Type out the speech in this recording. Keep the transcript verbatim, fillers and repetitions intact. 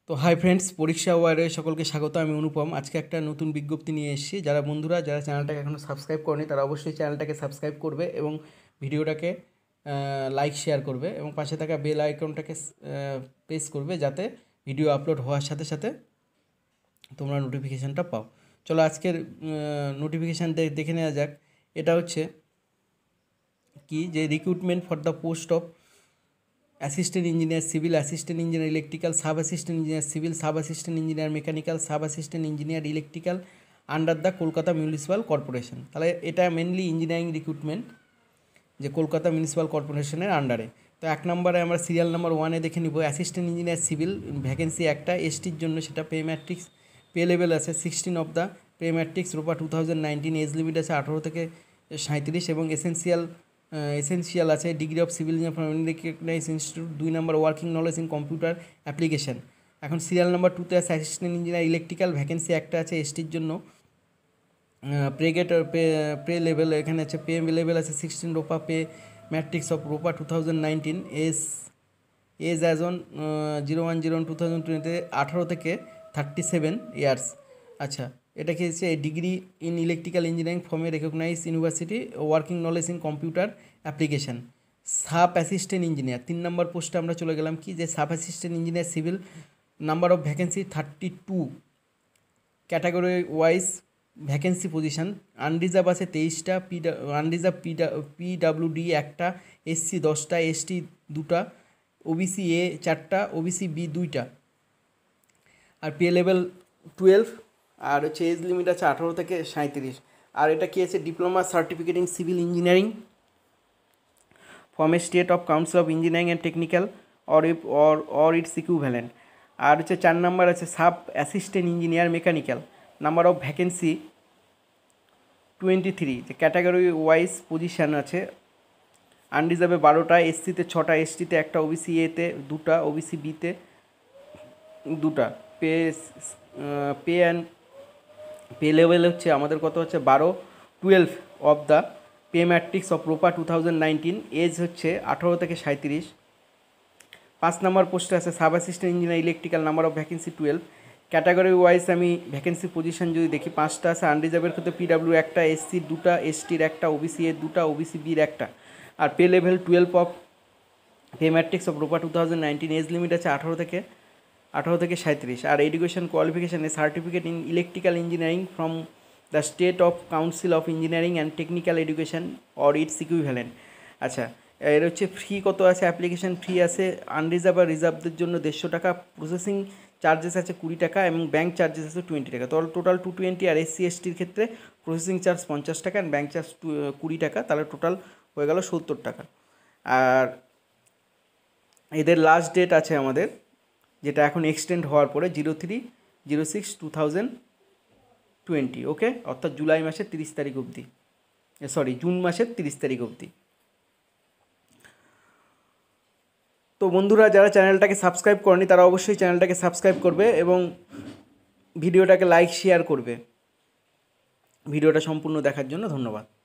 তো hi friends, পরীক্ষা ওয়ারে সকলকে স্বাগত। আমি অনুপম। আজকে একটা নতুন বিজ্ঞপ্তি নিয়ে এসেছি। যারা বন্ধুরা যারা চ্যানেলটাকে এখনও সাবস্ক্রাইব করেনি তারা অবশ্যই চ্যানেলটাকে সাবস্ক্রাইব করবে এবং ভিডিওটাকে লাইক শেয়ার করবে এবং পাশে থাকা বেল আইকনটাকে প্রেস করবে যাতে ভিডিও আপলোড হওয়ার সাথে সাথে তোমরা নোটিফিকেশানটা পাও। চলো আজকের নোটিফিকেশান দেখে নেওয়া যাক। এটা হচ্ছে কি যে recruitment for the post of assistant engineer civil, assistant engineer electrical, sub assistant engineer civil, sub assistant engineer mechanical, sub assistant engineer electrical under the Kolkata municipal corporation. তাহলে এটা মেনলি ইঞ্জিনিয়ারিং রিক্রুটমেন্ট যে কলকাতা মিউনিসিপ্যাল কর্পোরেশনের আন্ডারে। তো এক নম্বরে আমরা serial number ওয়ানে দেখে নিব অ্যাসিস্ট্যান্ট ইঞ্জিনিয়ার সিভিল ভ্যাকেন্সি একটা, এসটির জন্য সেটা পে ম্যাট্রিক্স পে লেভেল আছে sixteen of the pay matrix ROPA two thousand nineteen, age limit আছে আঠারো থেকে সাঁত্রিশ এবং এসেন্সিয়াল এসেন্সিয়াল আছে degree of civil engineer from recognise institute. দুই নম্বর working knowledge in computer application. এখন সিরিয়াল নাম্বার টুতে আছে অ্যাসিস্ট্যান্ট ইঞ্জিনিয়ার ইলেকট্রিক্যাল ভ্যাকেন্সি একটা আছে এসটির জন্য, প্রেগেট পে পে লেভেল এখানে আছে পে লেভেল আছে sixteen ROPA pay matrix of ROPA two thousand nineteen, age age as on zero one zero one two thousand টোয়েন্টিতে আঠারো থেকে থার্টি সেভেন ইয়ার্স। আচ্ছা, এটা কি হচ্ছে degree in electrical engineering from a recognise university, working knowledge in computer application. Sub assistant engineer তিন নম্বর পোস্টে আমরা চলে গেলাম কি যে sub assistant engineer civil, number of vacancy thirty two, category wise vacancy position. Unreserved আছে তেইশটা, পি আনরিজার্ভ পি পিডাব্লিউডি একটা, এসসি দশটা, এসটি দুটা, ওবিসি এ চারটা, ওবিসি বি দুইটা, আর পে লেভেল টুয়েলভ, আর হচ্ছে এজ লিমিট আছে আঠারো থেকে সাঁত্রিশ। আর এটা কি আছে diploma certificate in civil engineering from a state of council of engineering and technical or if or or it's equivalent. আর হচ্ছে চার নাম্বার আছে sub assistant engineer mechanical, number of vacancy twenty three, যে ক্যাটাগরি ওয়াইজ পজিশান আছে। আনরিজার্ভে বারোটা, এসসিতে ছটা, এসটিতে একটা, ওবিসি এতে দুটা, ওবিসি বিতে দুটা। Pay pay and pay level হচ্ছে আমাদের কত হচ্ছে বারো twelve of the pay matrix of ROPA two thousand nineteen, age হচ্ছে আঠারো থেকে সাঁত্রিশ। পাঁচ নম্বর পোস্টে আছে sub assistant engineer electrical, number of vacancy twelve. Category wise আমি ভ্যাকেন্সি পজিশন যদি দেখি পাঁচটা আছে। আনরিজার্ভের ক্ষেত্রে পিডাব্লিউ একটা, এসসির দুটা, এসটির একটা, ওবিসি এর দুটা, ওবিসি বির একটা। আর pay level twelve of pay matrix of ROPA two thousand nineteen, age limit আছে আঠারো থেকে আঠারো থেকে সাঁত্রিশ। আর এডুকেশন কোয়ালিফিকেশানে certificate in electrical engineering from the state of council of engineering and technical education or it's equivalent. আচ্ছা, এর হচ্ছে ফি কত আছে, অ্যাপ্লিকেশান ফি আছে আনরিজার্ভ আর রিজার্ভদের জন্য দেড়শো টাকা, প্রসেসিং চার্জেস আছে কুড়ি টাকা এবং ব্যাঙ্ক চার্জেস আছে টোয়েন্টি টাকা। তো টোটাল টু টোয়েন্টি। আর এসসি এসটির ক্ষেত্রে প্রসেসিং চার্জ পঞ্চাশ টাকা অ্যান্ড ব্যাঙ্ক চার্জ কুড়ি টাকা, তাহলে টোটাল হয়ে গেল সত্তর টাকা। আর এদের লাস্ট ডেট আছে আমাদের, যেটা এখন এক্সটেন্ড হওয়ার পরে zero three zero six two thousand twenty, okay, অর্থাৎ জুলাই মাসের তিরিশ তারিখ অবধি, সরি জুন মাসের তিরিশ তারিখ অবধি। তো বন্ধুরা যারা চ্যানেলটাকে সাবস্ক্রাইব করেনি তারা অবশ্যই চ্যানেলটাকে সাবস্ক্রাইব করবে এবং ভিডিওটাকে লাইক শেয়ার করবে। ভিডিওটা সম্পূর্ণ দেখার জন্য ধন্যবাদ।